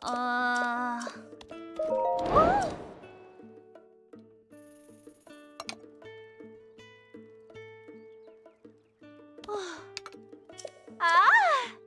ああ。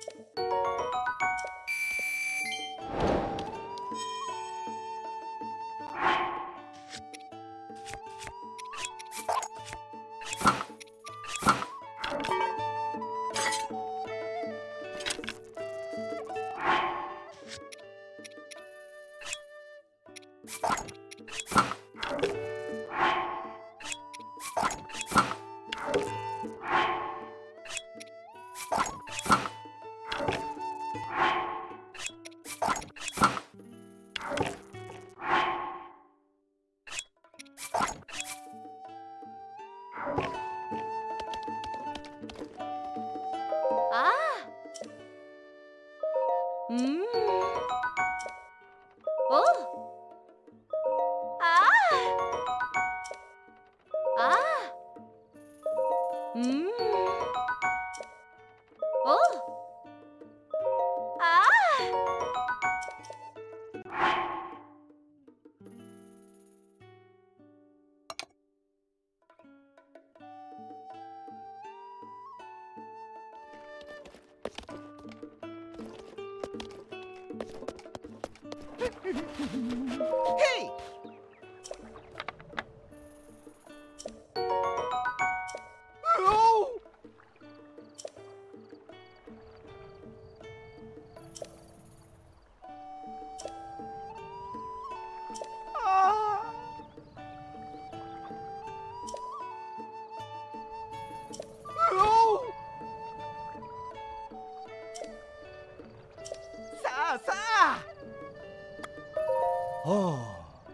ああ。うん。おう。ああ。ああ。うん。おう。ああ。 Hey! Oh! Ah! Oh! Sa sa! Oh.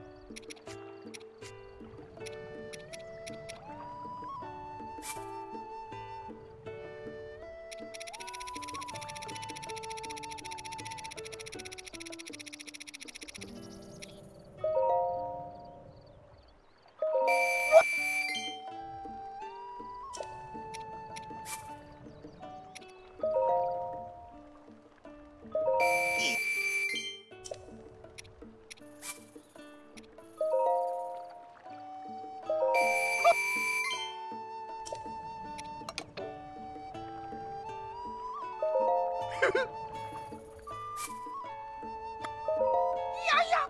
Yeah, yeah.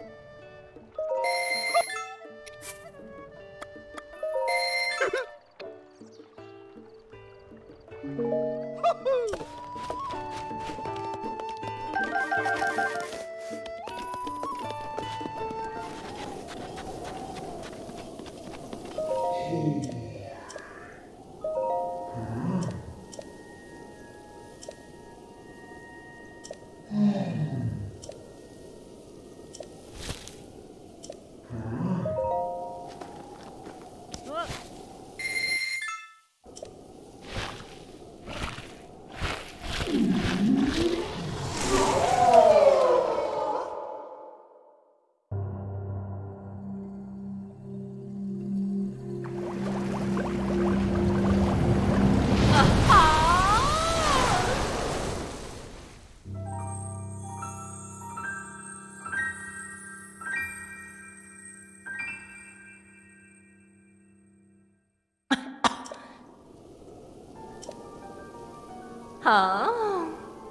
はあ。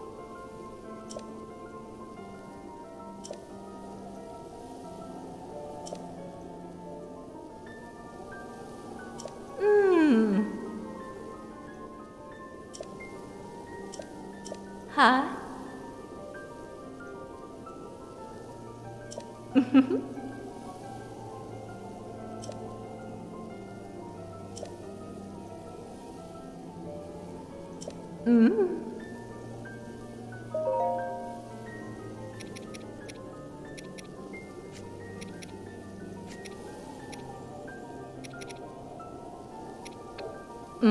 うん。はい。うん。うん。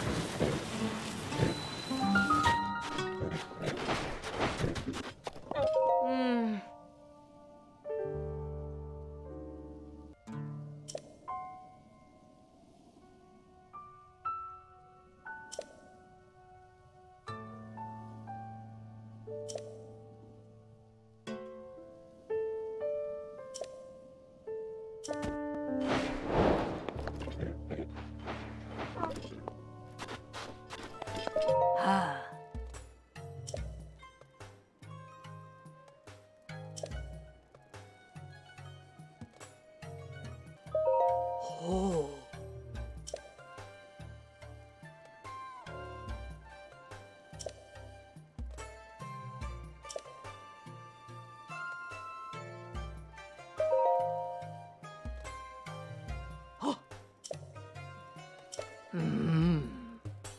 음. 아. 오. 어. 음.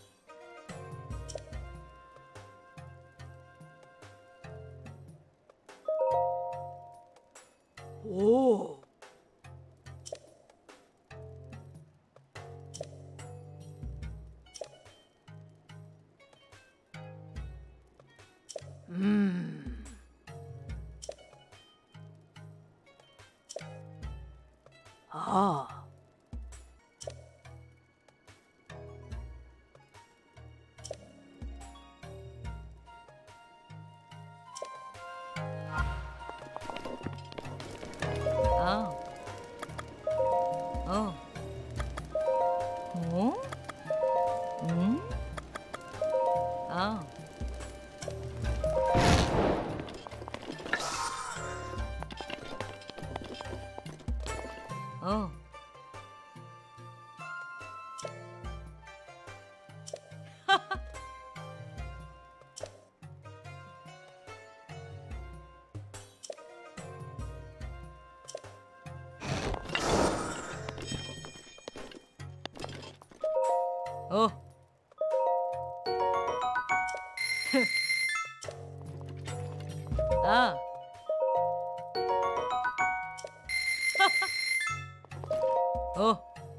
오. 음. 아. 아. 어. 어? 음? 아. 어. 어. 아. 어.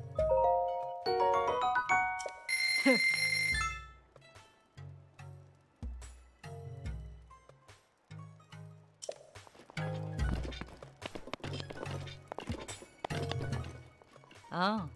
아.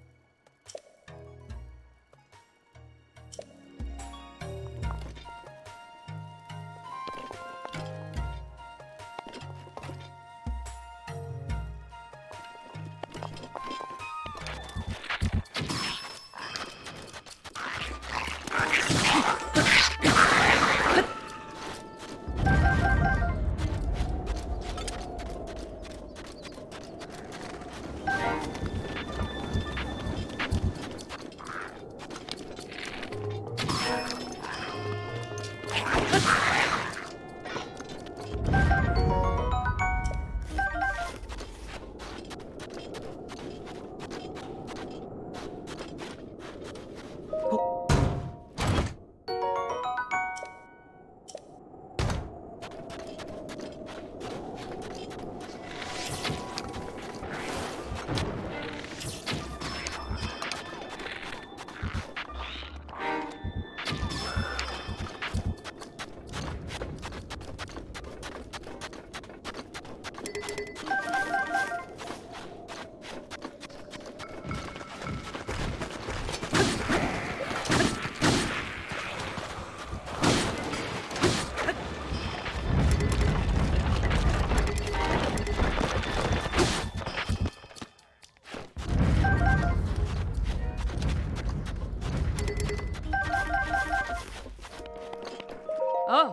어.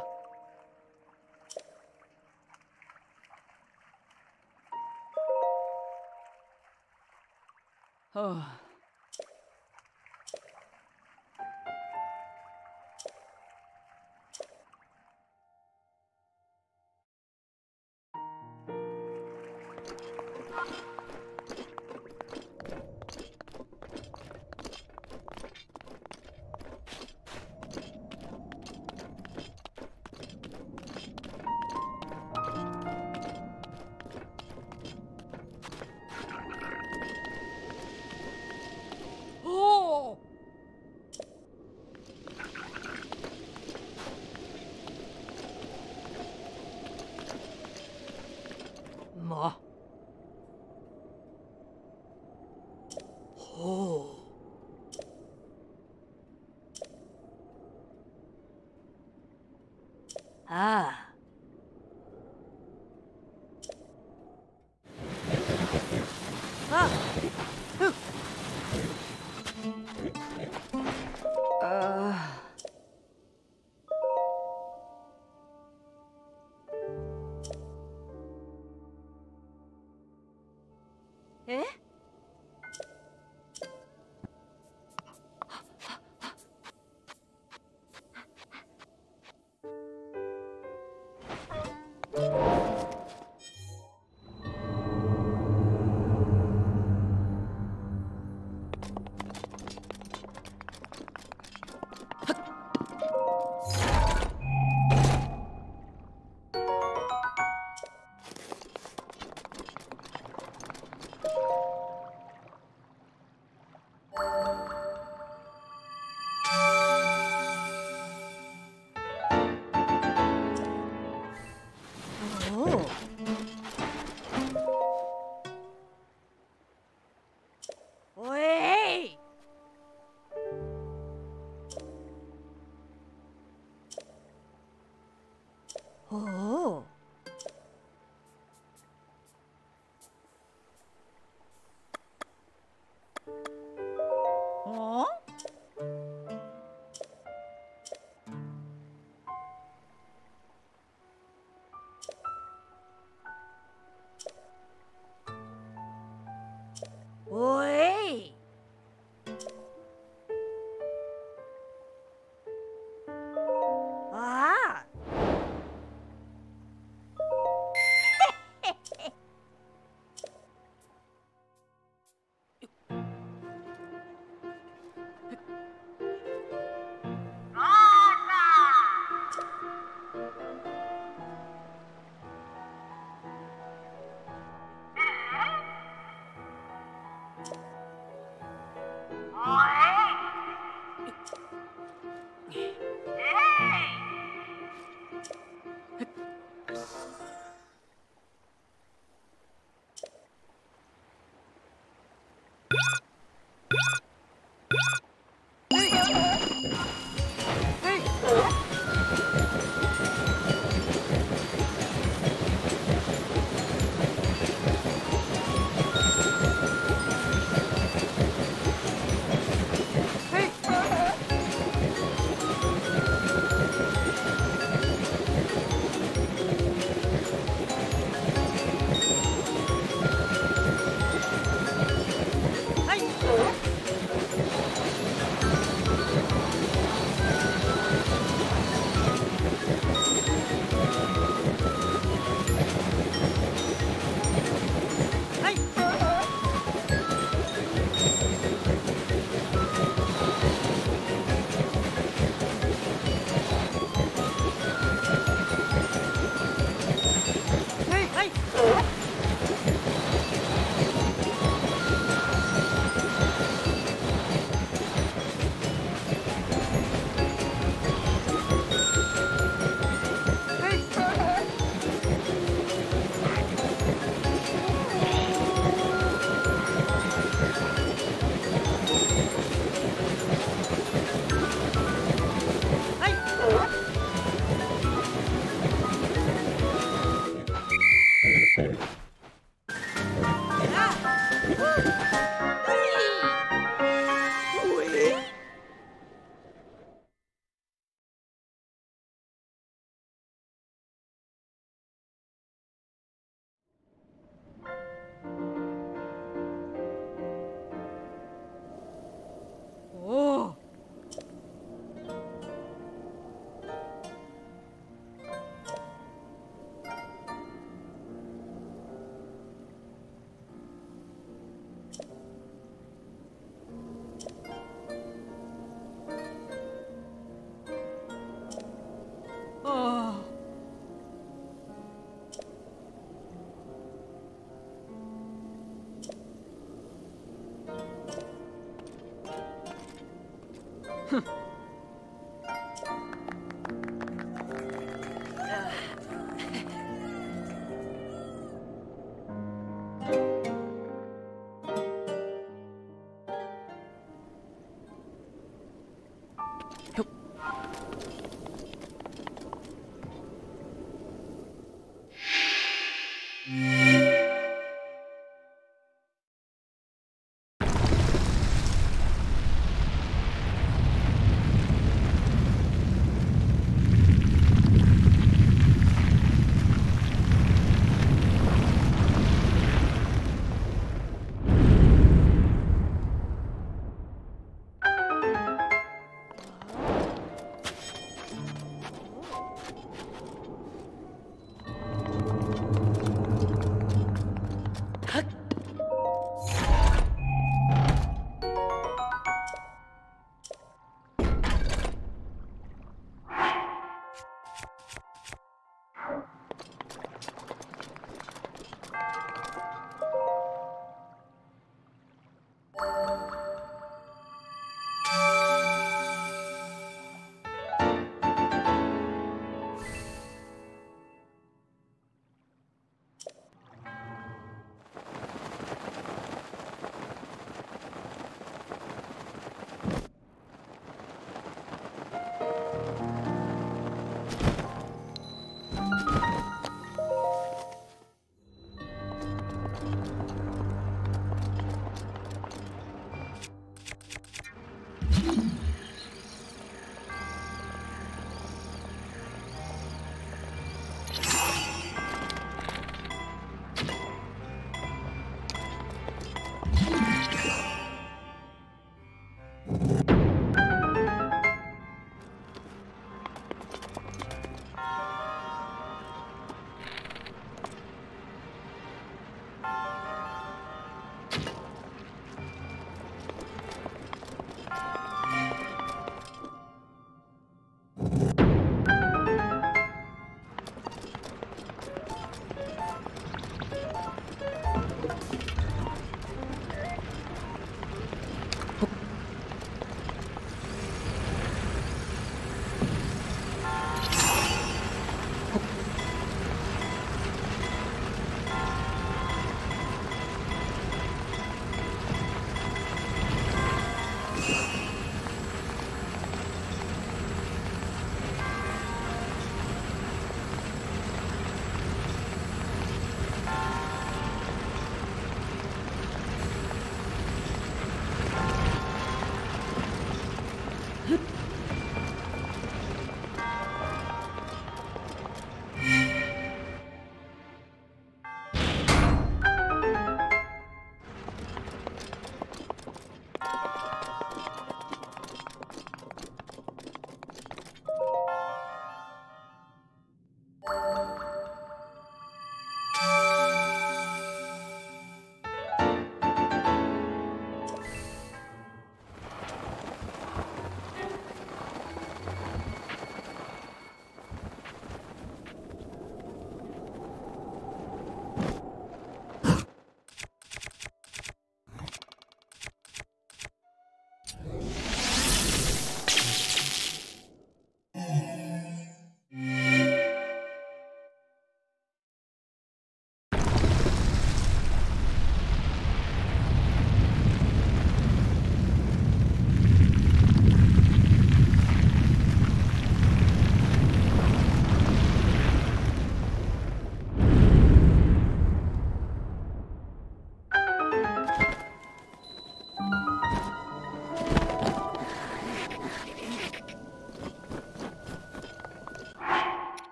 어. 아. 아. 흑. 아. 에? 오. 오이. 오. 어? 오이. 아.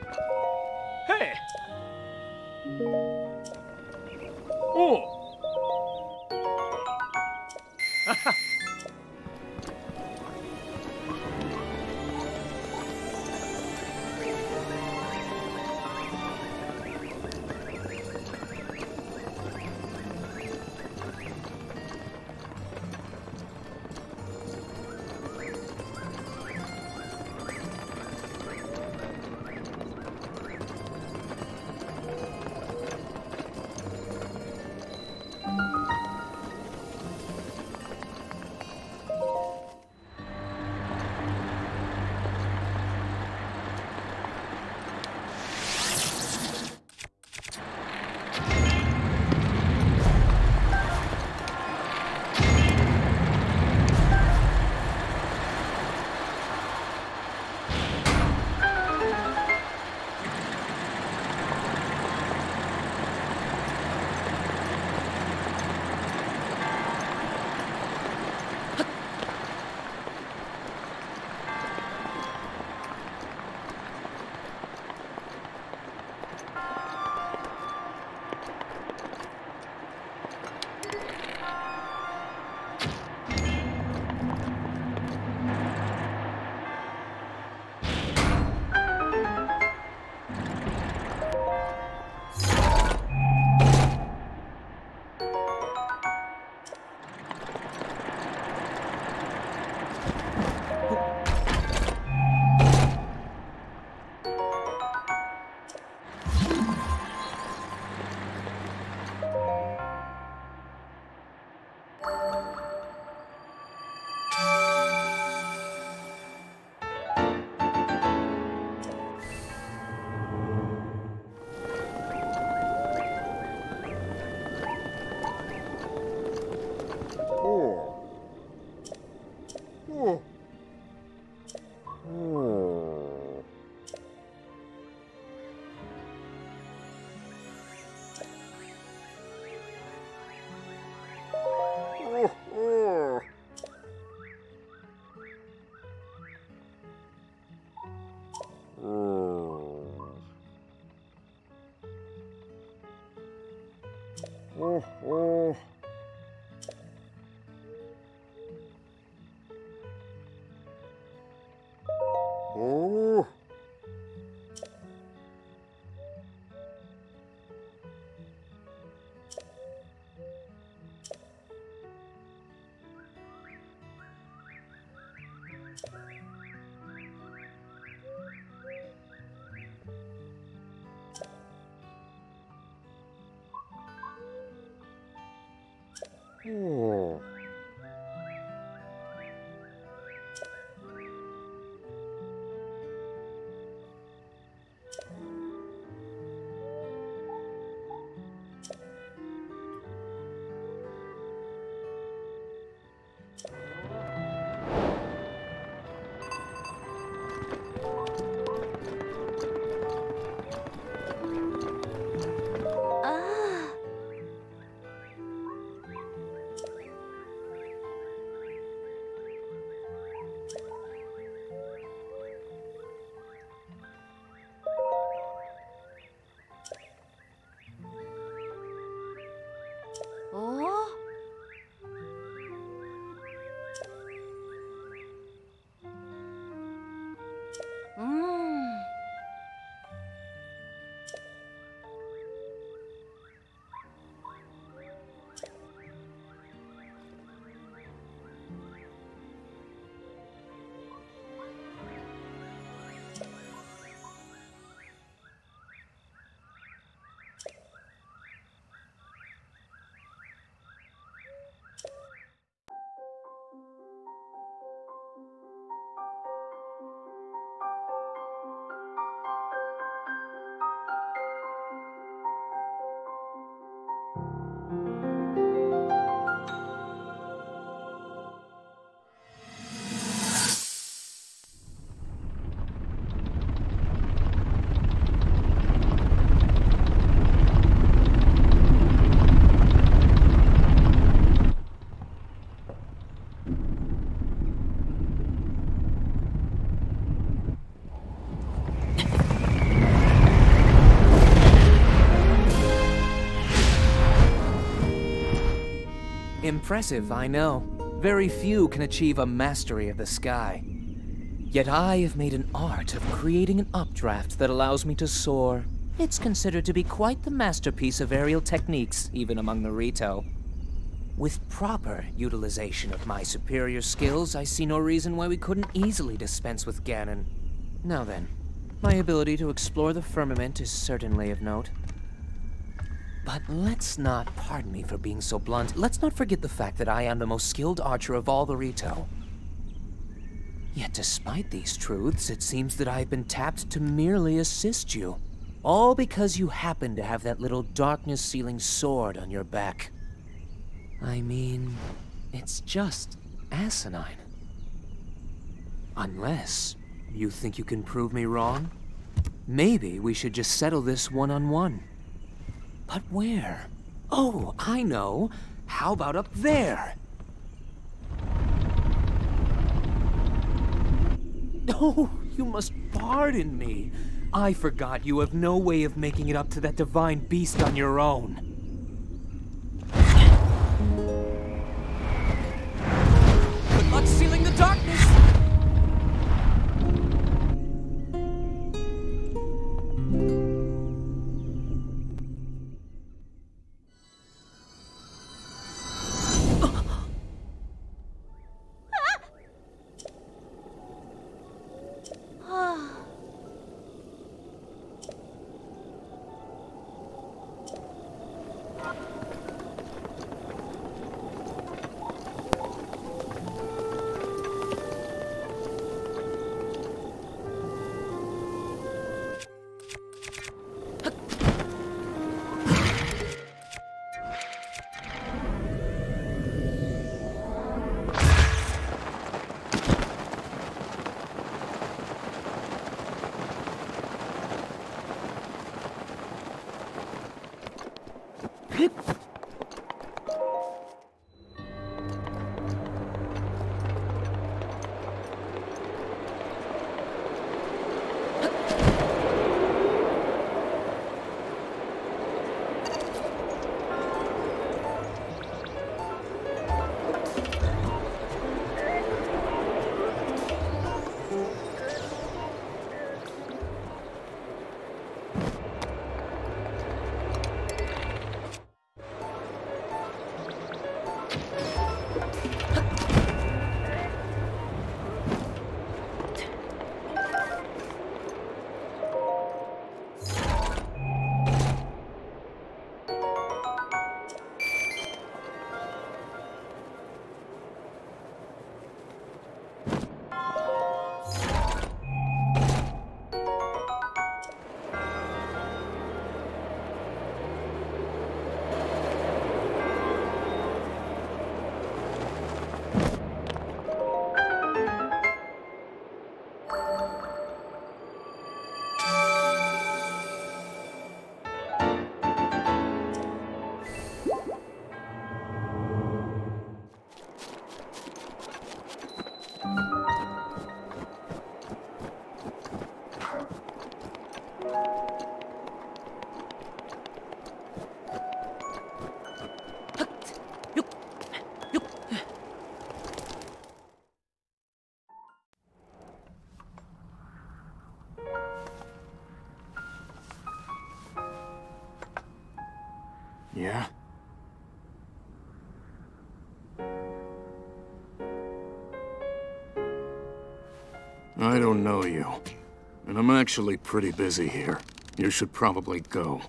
Hey! Oh! Impressive, I know. Very few can achieve a mastery of the sky. Yet I have made an art of creating an updraft that allows me to soar. It's considered to be quite the masterpiece of aerial techniques, even among the Rito. With proper utilization of my superior skills, I see no reason why we couldn't easily dispense with Ganon. Now then, my ability to explore the firmament is certainly of note. But let's not, pardon me for being so blunt, let's not forget the fact that I am the most skilled archer of all the Rito. Yet despite these truths, it seems that I've been tapped to merely assist you. All because you happen to have that little darkness-sealing sword on your back. I mean, it's just asinine. Unless you think you can prove me wrong? Maybe we should just settle this one-on-one. But where? Oh, I know. How about up there? Oh, you must pardon me. I forgot you have no way of making it up to that divine beast on your own. Good luck sealing the darkness! Yeah? I don't know you. And I'm actually pretty busy here. You should probably go.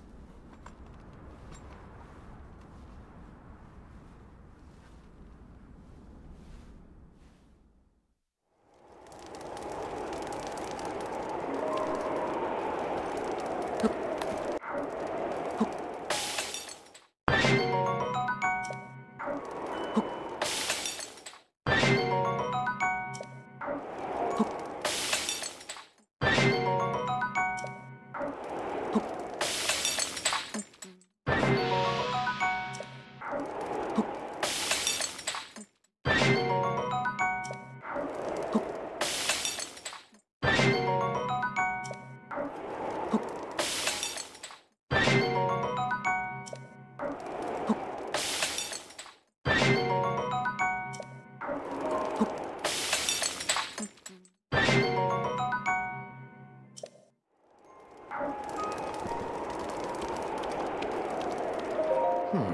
Hmm.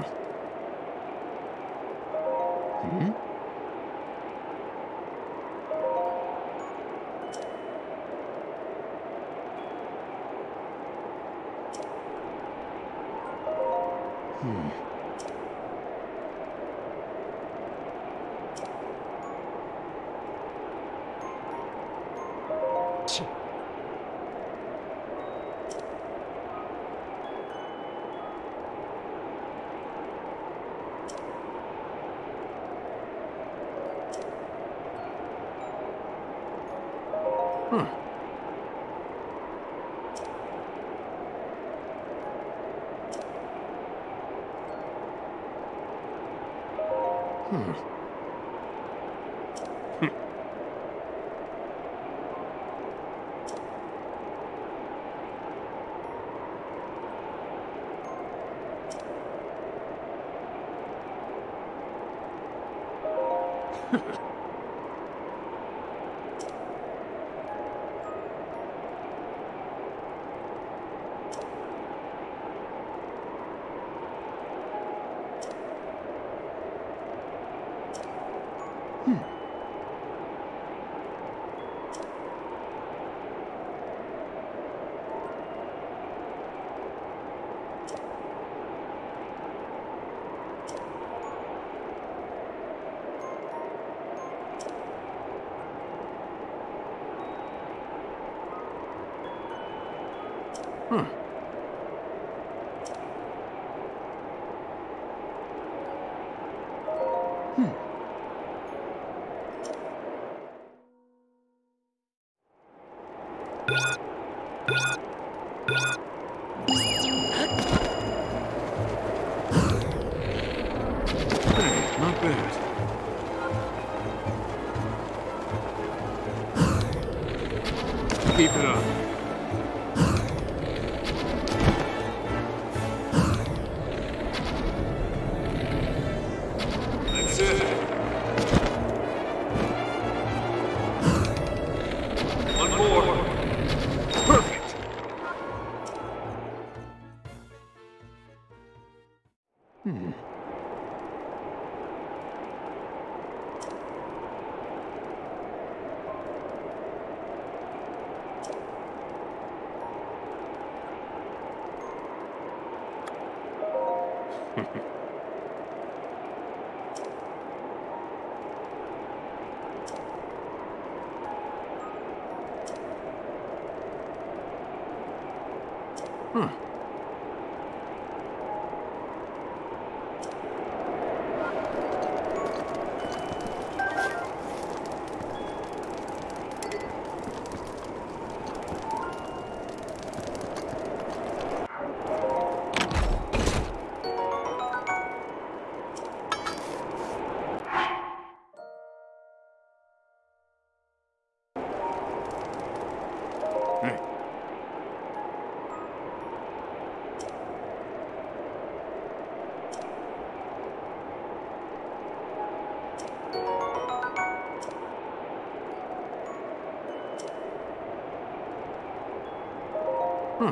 Hmm? Hmm. Huh. Hmm. Huh. Hmm. Hey, not bad. Keep it up. That's it. One more. Perfect. Hmm. Huh. Hey. Huh.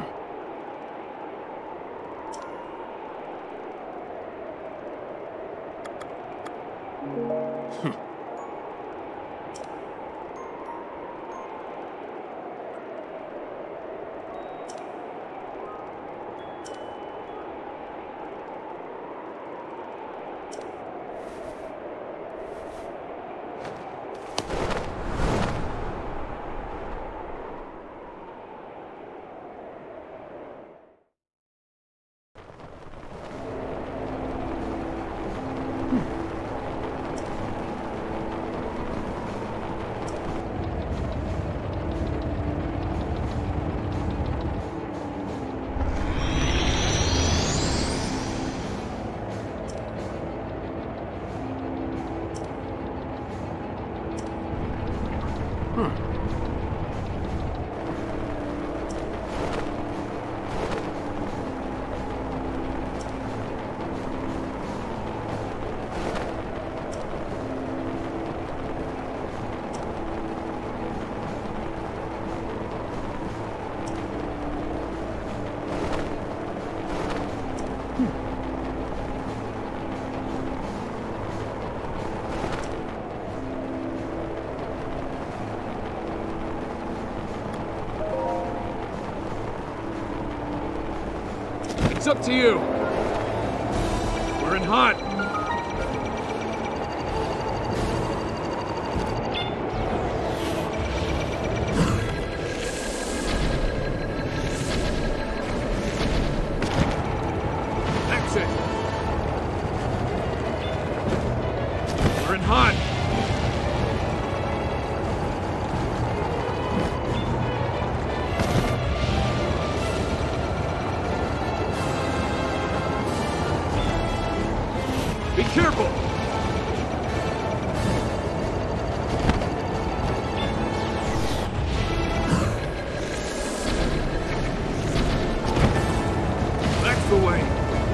It's up to you. We're in hot. Exit. We're in hot. Be careful! That's the way.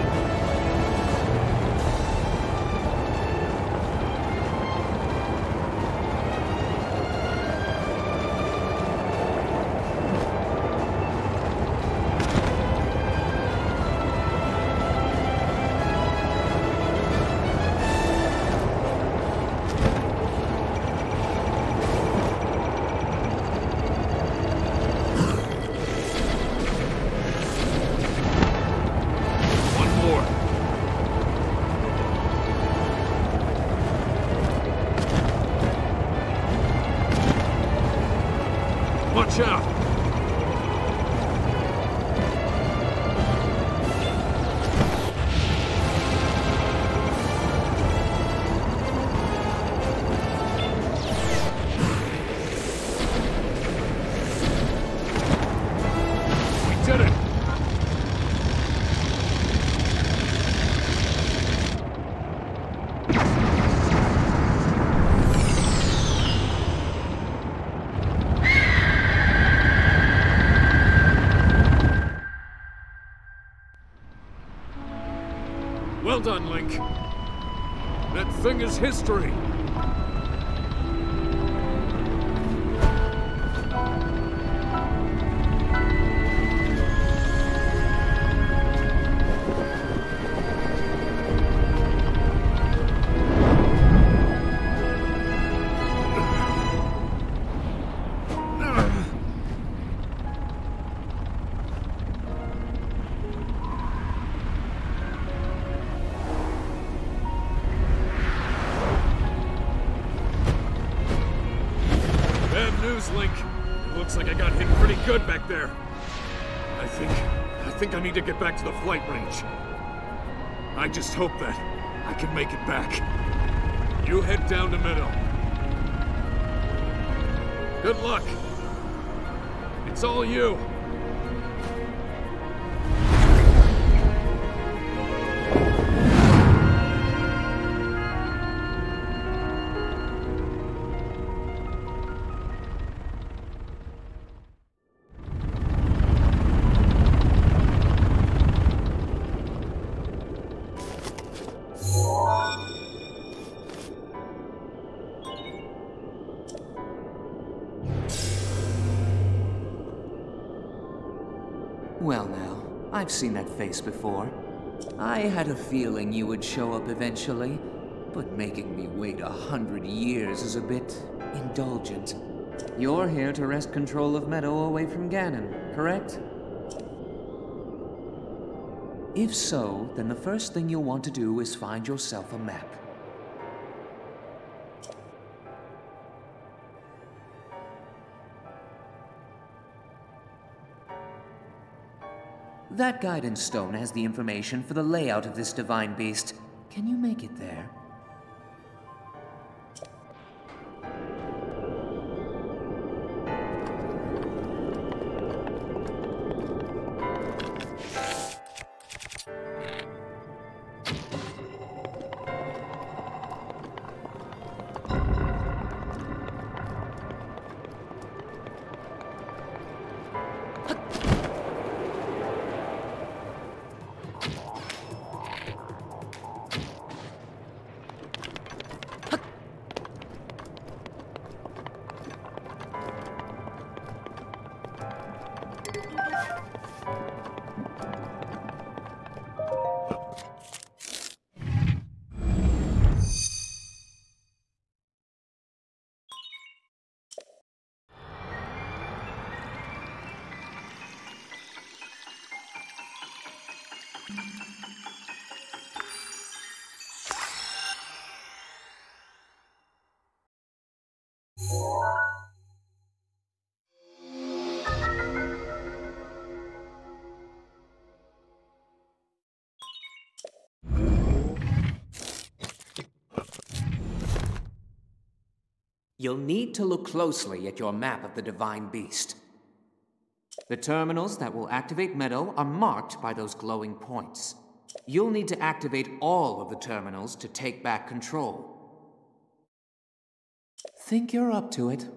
Watch out! We did it! Well done, Link. That thing is history. Link. It looks like I got hit pretty good back there. I think I need to get back to the flight range. I just hope that I can make it back. You head down to Meadow. Good luck. It's all you. Well now, I've seen that face before. I had a feeling you would show up eventually, but making me wait 100 years is a bit indulgent. You're here to wrest control of Meadow away from Ganon, correct? If so, then the first thing you'll want to do is find yourself a map. That guidance stone has the information for the layout of this divine beast. Can you make it there? You'll need to look closely at your map of the Divine Beast. The terminals that will activate Meadow are marked by those glowing points. You'll need to activate all of the terminals to take back control. Think you're up to it?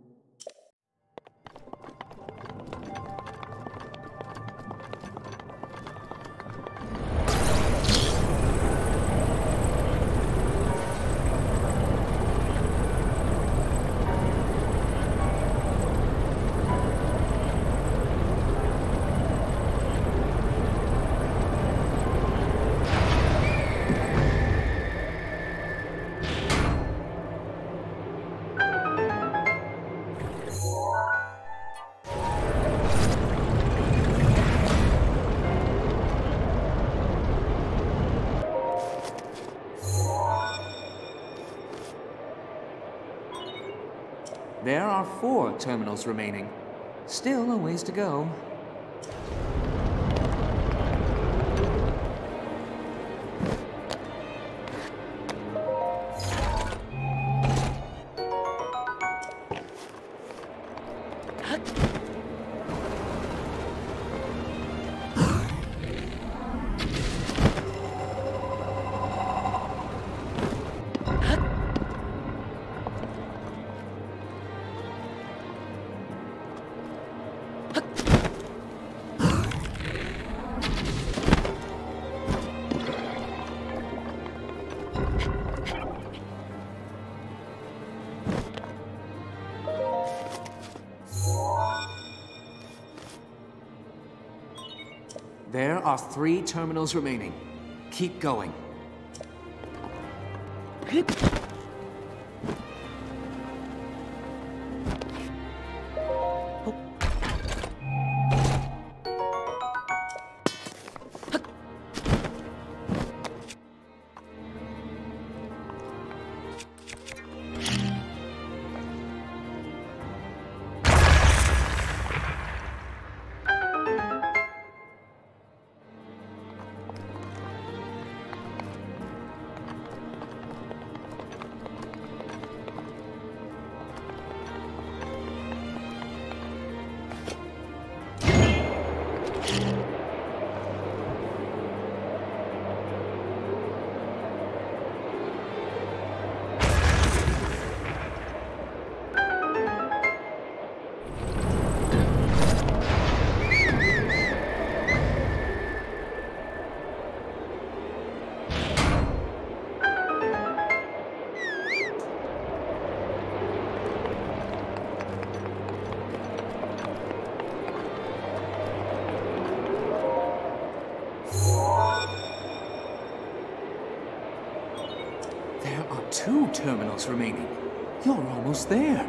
There are 4 terminals remaining. Still a ways to go. There are 3 terminals remaining. Keep going. There are 2 terminals remaining. You're almost there.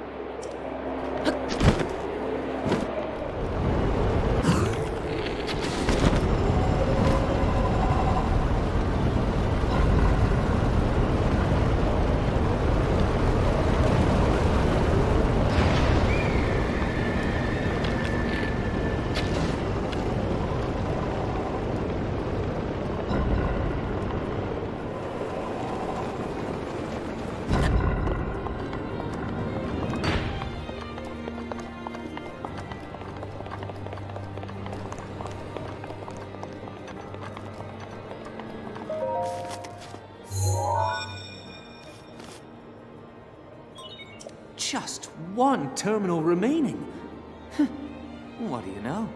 Just 1 terminal remaining. What do you know?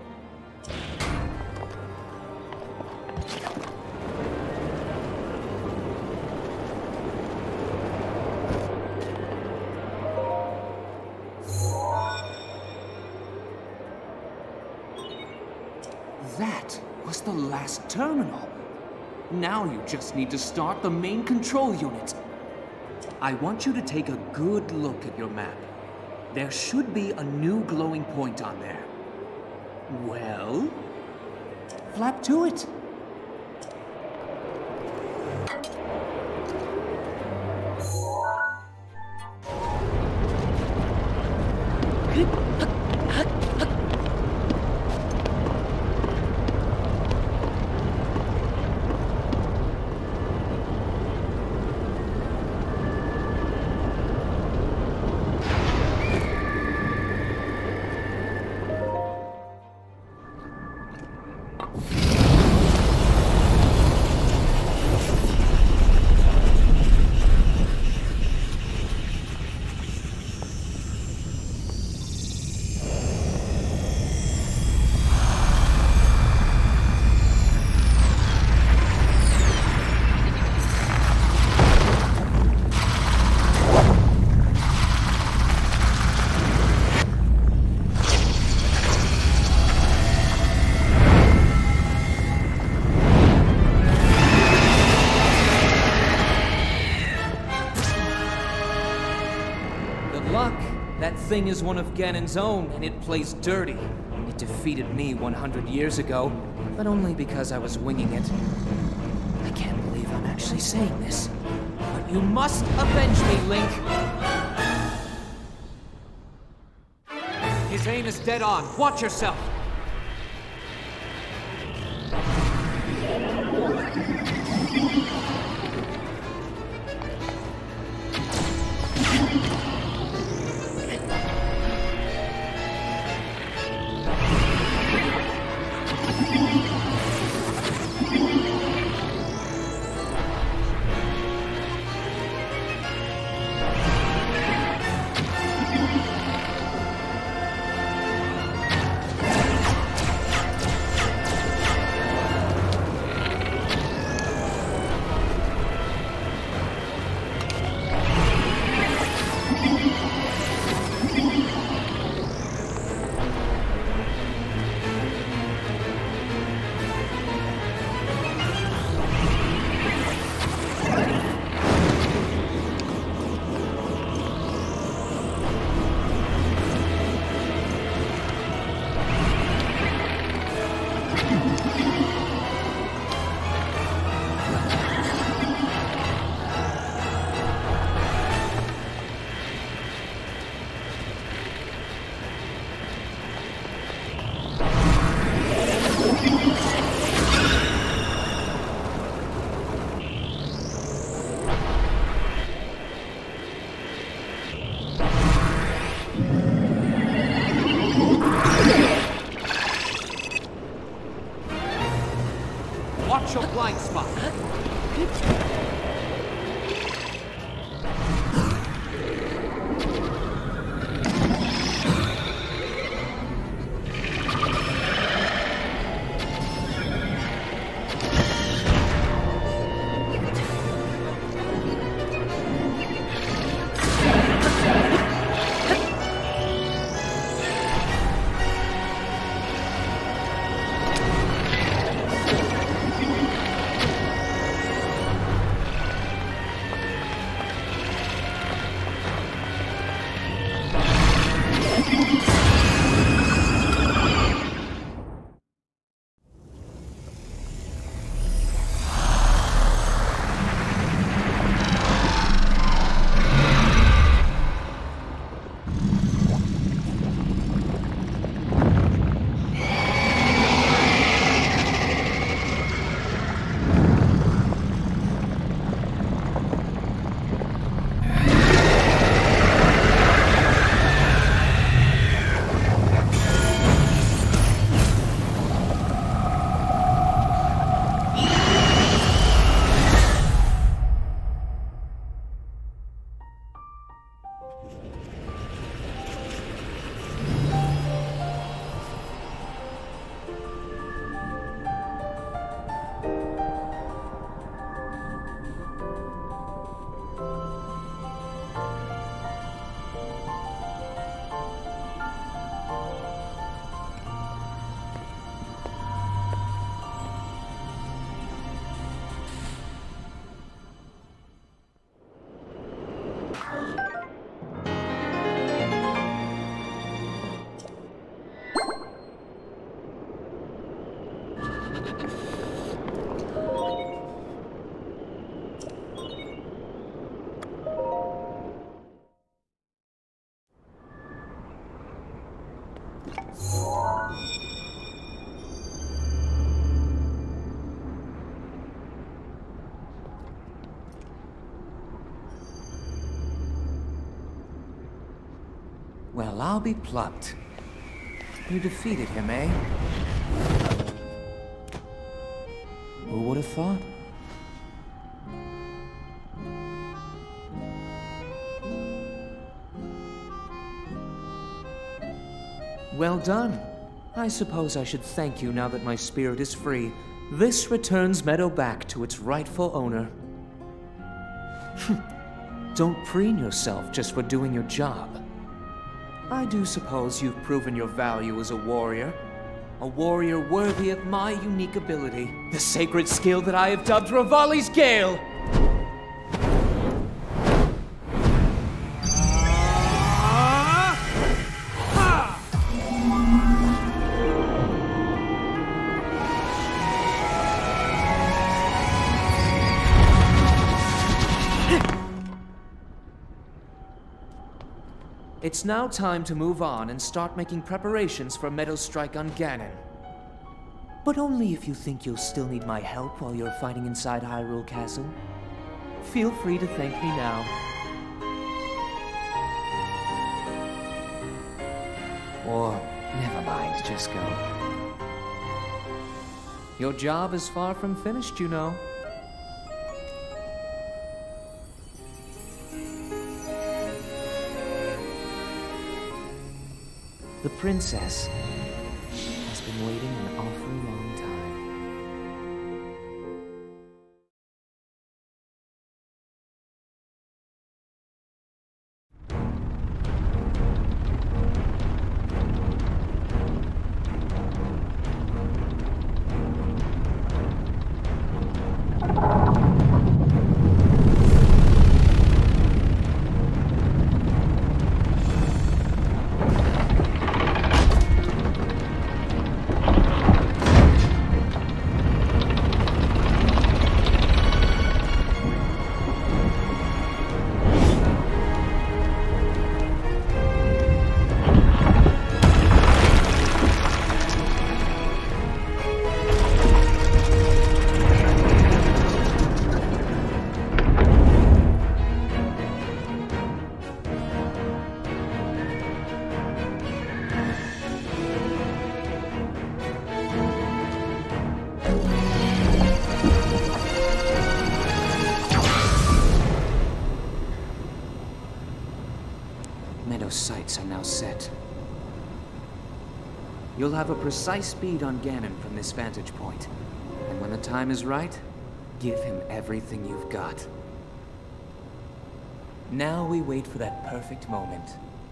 That was the last terminal. Now you just need to start the main control unit. I want you to take a good look at your map. There should be a new glowing point on there. Well, flap to it. That thing is one of Ganon's own, and it plays dirty. It defeated me 100 years ago, but only because I was winging it. I can't believe I'm actually saying this, but you must avenge me, Link! His aim is dead on. Watch yourself! Watch your blind spot. Well, I'll be plucked. You defeated him, eh? have thought? Well done. I suppose I should thank you now that my spirit is free. This returns Meadow back to its rightful owner. Don't preen yourself just for doing your job. I do suppose you've proven your value as a warrior worthy of my unique ability, the sacred skill that I have dubbed Revali's Gale! It's now time to move on and start making preparations for Meadow's strike on Ganon. But only if you think you'll still need my help while you're fighting inside Hyrule Castle. Feel free to thank me now. Or, never mind, just go. Your job is far from finished, you know. The princess has been waiting an awfully long time. Meadow's sights are now set. You'll have a precise speed on Ganon from this vantage point. And when the time is right, give him everything you've got. Now we wait for that perfect moment.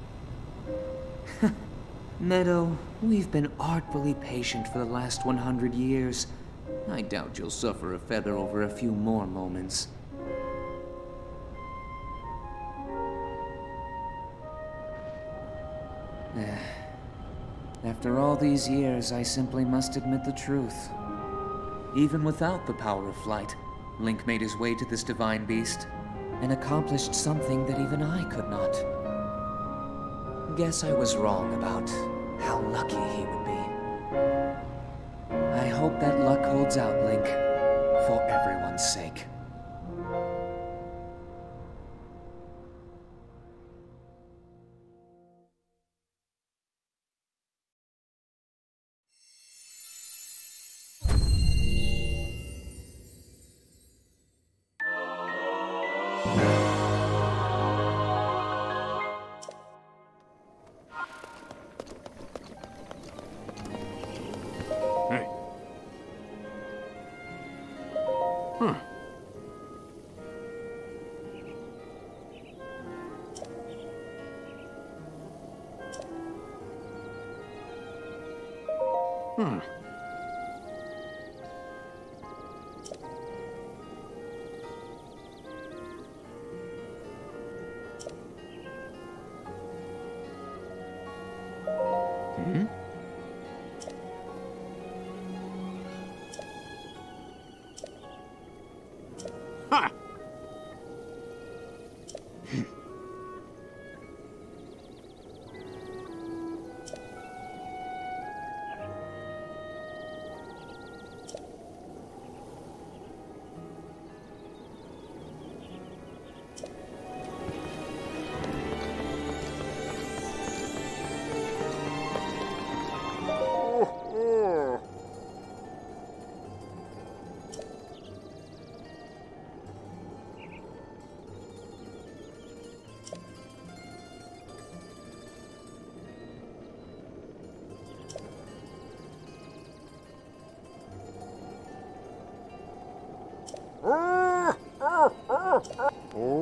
Meadow, we've been artfully patient for the last 100 years. I doubt you'll suffer a feather over a few more moments. After all these years, I simply must admit the truth. Even without the power of flight, Link made his way to this divine beast and accomplished something that even I could not. Guess I was wrong about how lucky he would be. I hope that luck holds out, Link, for everyone's sake. Hey. Huh. Hmm. Hmm? Ha! Oh